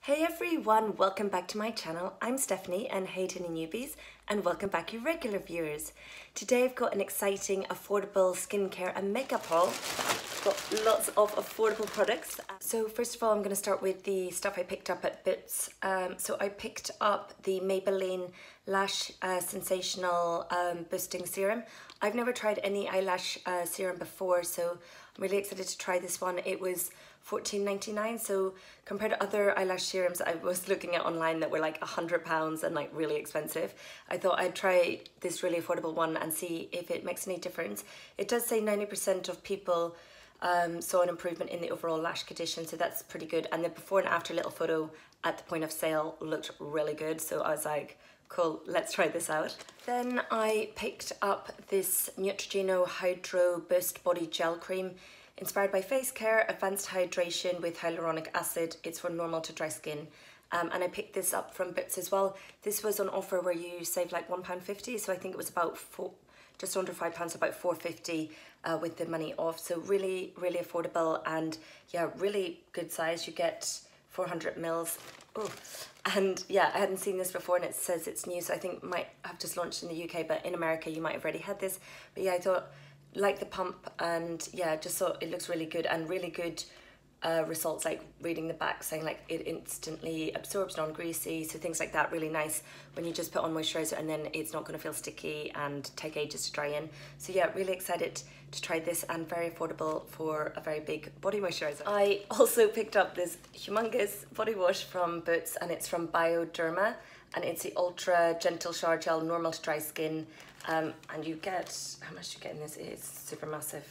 Hey everyone, welcome back to my channel. I'm Stephanie and hey to the newbies, and welcome back you regular viewers. Today I've got an exciting, affordable skincare and makeup haul. Got lots of affordable products. So first of all, I'm going to start with the stuff I picked up at Boots. So I picked up the Maybelline Lash Sensational Boosting Serum. I've never tried any eyelash serum before, so I'm really excited to try this one. It was $14.99, so compared to other eyelash serums I was looking at online that were like £100 and like really expensive, I thought I'd try this really affordable one and see if it makes any difference. It does say 90% of people saw an improvement in the overall lash condition, so that's pretty good. And the before and after little photo at the point of sale looked really good, so I was like, cool, let's try this out. Then I picked up this Neutrogena Hydro Boost Body Gel Cream, inspired by face care, advanced hydration with hyaluronic acid. It's for normal to dry skin. And I picked this up from Boots as well. This was on offer where you save like £1.50, so I think it was about just under £5, so about £4.50 with the money off. So really, really affordable, and yeah, really good size. You get 400 mils. Oh, and yeah, I hadn't seen this before, and it says it's new, so I think it might have just launched in the UK, but in America you might have already had this. But yeah, I thought, like the pump, and yeah, just thought it looks really good, and really good results, like reading the back saying like it instantly absorbs, non-greasy, so things like that, really nice when you just put on moisturizer, and then it's not going to feel sticky and take ages to dry in. So yeah, really excited to try this, and very affordable for a very big body moisturizer. I also picked up this humongous body wash from Boots, and it's from Bioderma, and it's the Ultra Gentle Shower Gel, normal to dry skin. And you get, how much do you get in this? It's super massive,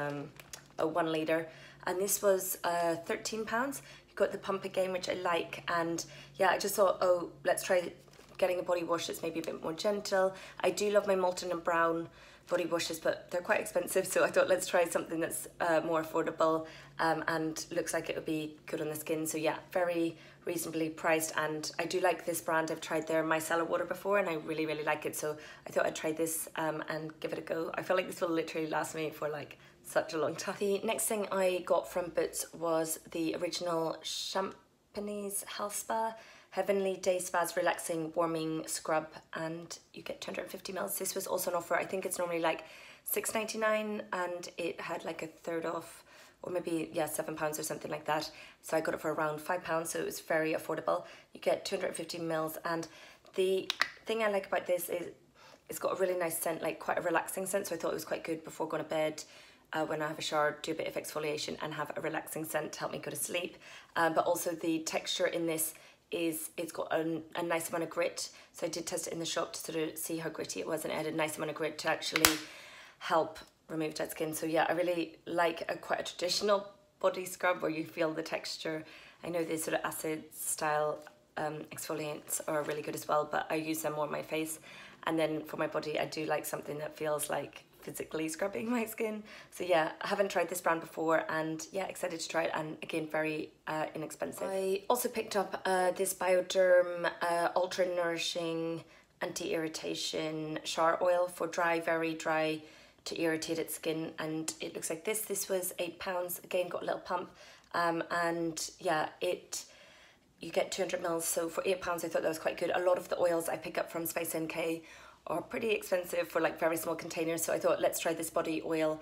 a 1 litre. And this was £13. You've got the pump again, which I like. And yeah, I just thought, oh, let's try getting a body wash that's maybe a bit more gentle. I do love my Molten and Brown body washes, but they're quite expensive. So I thought, let's try something that's more affordable and looks like it would be good on the skin. So yeah, very reasonably priced, and I do like this brand. I've tried their micellar water before and I really, really like it, so I thought I'd try this and give it a go. I feel like this will literally last me for like such a long time. The next thing I got from Boots was the original Champagne's Health Spa Heavenly Day Spa's Relaxing Warming Scrub, and you get 250 mils. This was also an offer. I think it's normally like $6.99 and it had like a third off, or maybe, yeah, £7 or something like that. So I got it for around £5, so it was very affordable. You get 250 mils, and the thing I like about this is it's got a really nice scent, like quite a relaxing scent, so I thought it was quite good before going to bed. When I have a shower, do a bit of exfoliation and have a relaxing scent to help me go to sleep. But also the texture in this is, it's got a nice amount of grit. So I did test it in the shop to sort of see how gritty it was, and it had a nice amount of grit to actually help remove dead skin. So yeah, I really like quite a traditional body scrub where you feel the texture. I know the sort of acid style exfoliants are really good as well, but I use them more on my face. And then for my body, I do like something that feels like physically scrubbing my skin. So yeah, I haven't tried this brand before, and yeah, excited to try it, and again, very inexpensive. I also picked up this Bioderm Ultra Nourishing Anti-Irritation Shower Oil for dry, very dry to irritated skin, and it looks like this. This was £8, again, got a little pump, and yeah, you get 200 mils, so for £8 I thought that was quite good. A lot of the oils I pick up from Spice NK are pretty expensive for like very small containers, so I thought, let's try this body oil.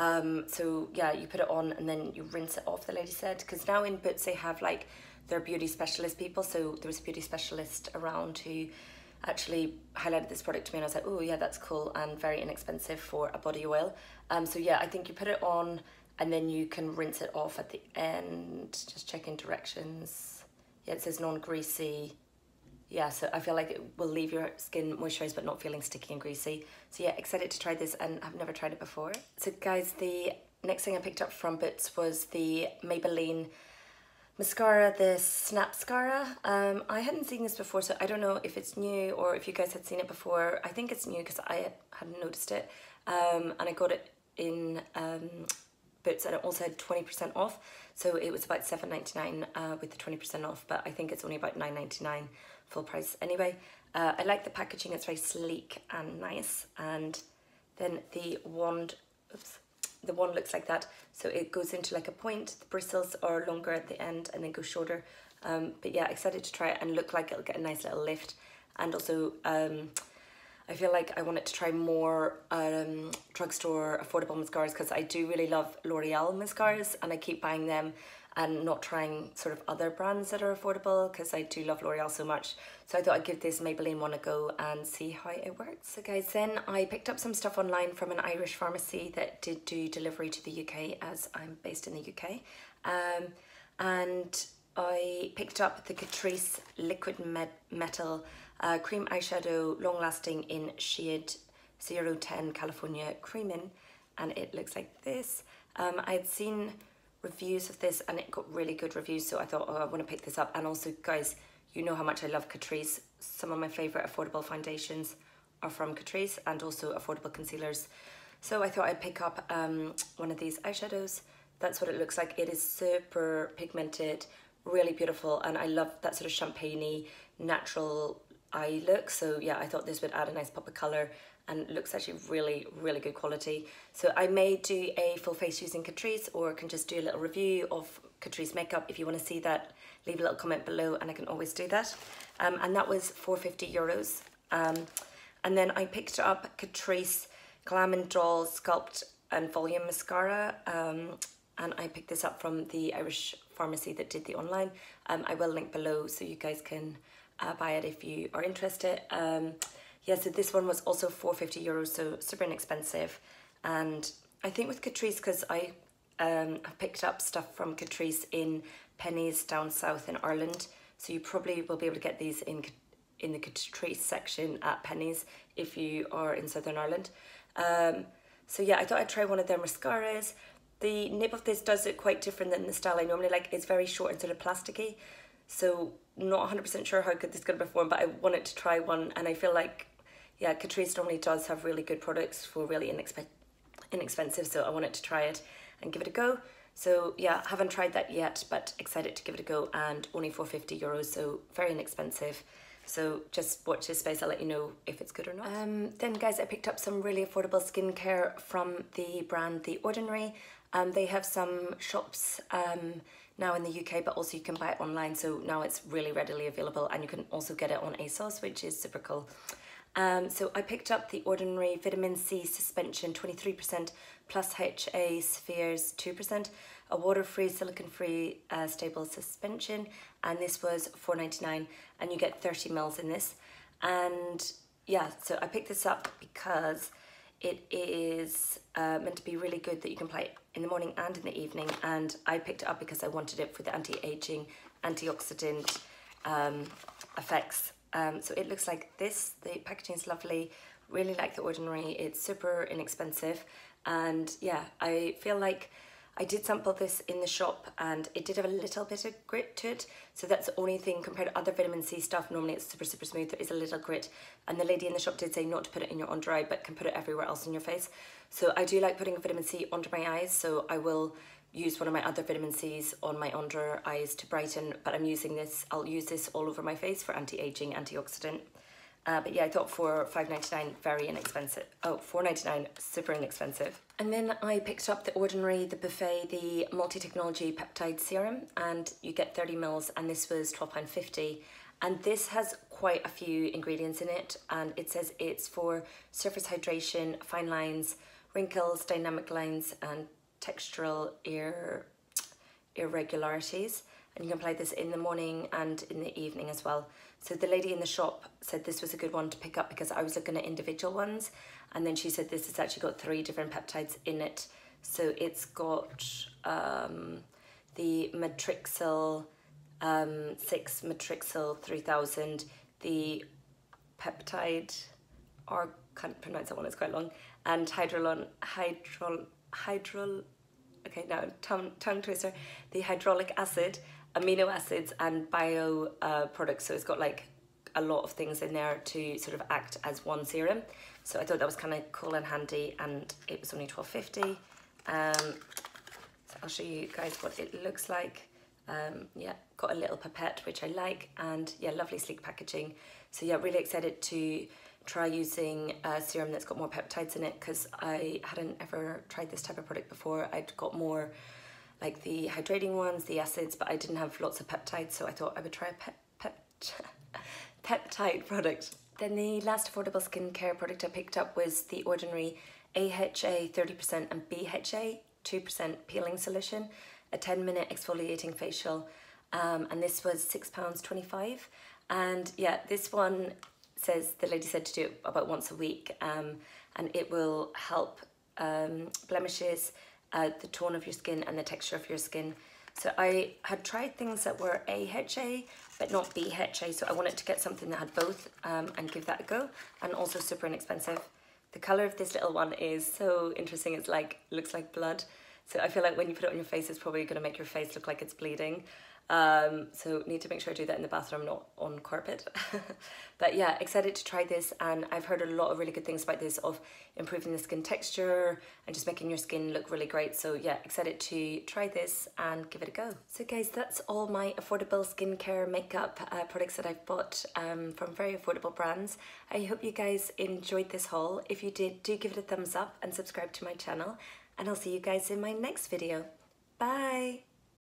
So yeah, you put it on and then you rinse it off, the lady said, because now in Boots they have like their beauty specialist people, so there was a beauty specialist around who actually highlighted this product to me, and I was like, oh yeah, that's cool and very inexpensive for a body oil. So yeah, I think you put it on and then you can rinse it off at the end. Just checking directions. Yeah, it says non-greasy. Yeah, so I feel like it will leave your skin moisturized but not feeling sticky and greasy. So yeah, excited to try this, and I've never tried it before. So guys, the next thing I picked up from Boots was the Maybelline mascara, the Snap Mascara. I hadn't seen this before, so I don't know if it's new or if you guys had seen it before. I think it's new because I hadn't noticed it, and I got it in Boots, and it also had 20% off, so it was about $7.99 with the 20% off, but I think it's only about $9.99 full price anyway. I like the packaging, it's very sleek and nice, and then the wand, oops, the wand looks like that, so it goes into like a point. The bristles are longer at the end and then go shorter But yeah, excited to try it and look like it'll get a nice little lift. And also I feel like I wanted to try more drugstore affordable mascaras, because I do really love L'Oreal mascaras and I keep buying them and not trying sort of other brands that are affordable, because I do love L'Oreal so much. So I thought I'd give this Maybelline one a go and see how it works. So guys, then I picked up some stuff online from an Irish pharmacy that did do delivery to the UK, as I'm based in the UK. And I picked up the Catrice Liquid Metal Cream Eyeshadow Long Lasting in shade 010 California Creamin', and it looks like this. I had seen reviews of this and it got really good reviews, so I thought, oh, I want to pick this up. And also, guys, you know how much I love Catrice. Some of my favourite affordable foundations are from Catrice, and also affordable concealers. So I thought I'd pick up one of these eyeshadows. That's what it looks like. It is super pigmented, really beautiful, and I love that sort of champagne-y, natural eye look. So yeah, I thought this would add a nice pop of colour, and looks actually really, really good quality. So I may do a full face using Catrice, or can just do a little review of Catrice makeup. If you want to see that, leave a little comment below and I can always do that. And that was €4.50. And then I picked up Catrice Glam and Doll Sculpt and Volume Mascara. And I picked this up from the Irish pharmacy that did the online. I will link below so you guys can buy it if you are interested. Yeah, so this one was also €4.50, so super inexpensive. And I think with Catrice, because I picked up stuff from Catrice in Penneys down south in Ireland, so you probably will be able to get these in the Catrice section at Penneys if you are in Southern Ireland. So yeah, I thought I'd try one of their mascaras. The nib of this does look quite different than the style I normally like. It's very short and sort of plasticky, so not 100% sure how good this is going to perform, but I wanted to try one, and I feel like, yeah, Catrice normally does have really good products for really inexpensive, so I wanted to try it and give it a go. So yeah, haven't tried that yet, but excited to give it a go, and only €4.50, so very inexpensive. So just watch this space, I'll let you know if it's good or not. Then guys, I picked up some really affordable skincare from the brand The Ordinary. They have some shops now in the UK, but also you can buy it online, so now it's really readily available, and you can also get it on ASOS, which is super cool. So I picked up The Ordinary Vitamin C Suspension 23% plus HA Spheres 2%, a water-free, silicone-free stable suspension, and this was $4.99, and you get 30 ml in this. And yeah, so I picked this up because it is meant to be really good that you can apply it in the morning and in the evening, and I picked it up because I wanted it for the anti-aging, antioxidant effects. So it looks like this. The packaging is lovely. Really like The Ordinary. It's super inexpensive, and yeah, I feel like I did sample this in the shop and it did have a little bit of grit to it. So that's the only thing compared to other vitamin C stuff. Normally it's super, super smooth. There is a little grit. And the lady in the shop did say not to put it in your under eye, but can put it everywhere else in your face. So I do like putting vitamin C under my eyes. So I will use one of my other vitamin C's on my under eyes to brighten, but I'm using this, I'll use this all over my face for anti-aging, antioxidant. But yeah, I thought for $5.99, very inexpensive. Oh, $4.99, super inexpensive. And then I picked up The Ordinary, the Buffet, the multi-technology peptide serum, and you get 30 ml, and this was £12.50. And this has quite a few ingredients in it, and it says it's for surface hydration, fine lines, wrinkles, dynamic lines, and textural irregularities. And you can apply this in the morning and in the evening as well. So the lady in the shop said this was a good one to pick up because I was looking at individual ones, and then she said this has actually got 3 different peptides in it. So it's got the Matrixyl 6 Matrixyl 3000, the peptide, or can't pronounce that one, it's quite long, and okay, now tongue twister, the hydraulic acid, amino acids, and bio products. So it's got like a lot of things in there to sort of act as one serum. So I thought that was kind of cool and handy, and it was only $12.50. So I'll show you guys what it looks like. Yeah, got a little pipette, which I like, and yeah, lovely sleek packaging. So yeah, really excited to try using a serum that's got more peptides in it, because I hadn't ever tried this type of product before. I'd got more like the hydrating ones, the acids, but I didn't have lots of peptides, so I thought I would try a peptide product. Then the last affordable skincare product I picked up was the ordinary AHA 30% and BHA 2% peeling solution, a 10-minute exfoliating facial, and this was £6.25. And yeah, this one says, the lady said to do it about once a week, and it will help blemishes, the tone of your skin and the texture of your skin. So I had tried things that were AHA but not BHA, so I wanted to get something that had both and give that a go, and also super inexpensive. The colour of this little one is so interesting. It's like, looks like blood. So I feel like when you put it on your face, it's probably going to make your face look like it's bleeding. So need to make sure I do that in the bathroom, not on carpet. But yeah, excited to try this, and I've heard a lot of really good things about this, of improving the skin texture and just making your skin look really great. So yeah, excited to try this and give it a go. So guys, that's all my affordable skincare makeup products that I've bought from very affordable brands. I hope you guys enjoyed this haul. If you did, do give it a thumbs up and subscribe to my channel, and I'll see you guys in my next video. Bye!